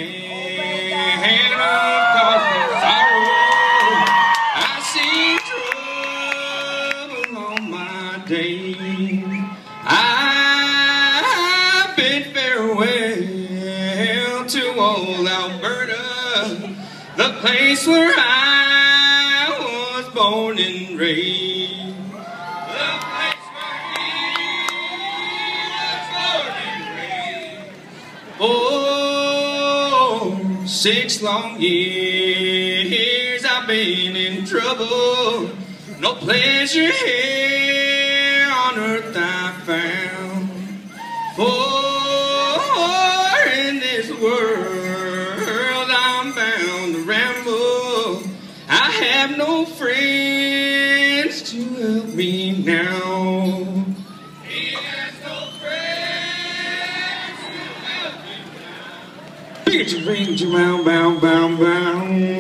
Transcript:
and of sorrow. I see trouble on my day. I bid farewell to old Alberta, the place where I was born and raised. The place where he was born and raised. Oh, 6 long years I've been in trouble. No pleasure here on earth I found. For in this world I'm bound to ramble. I have no friends to help me now. He has no friends to help me now. Ranger, bow, bow, bow, bow.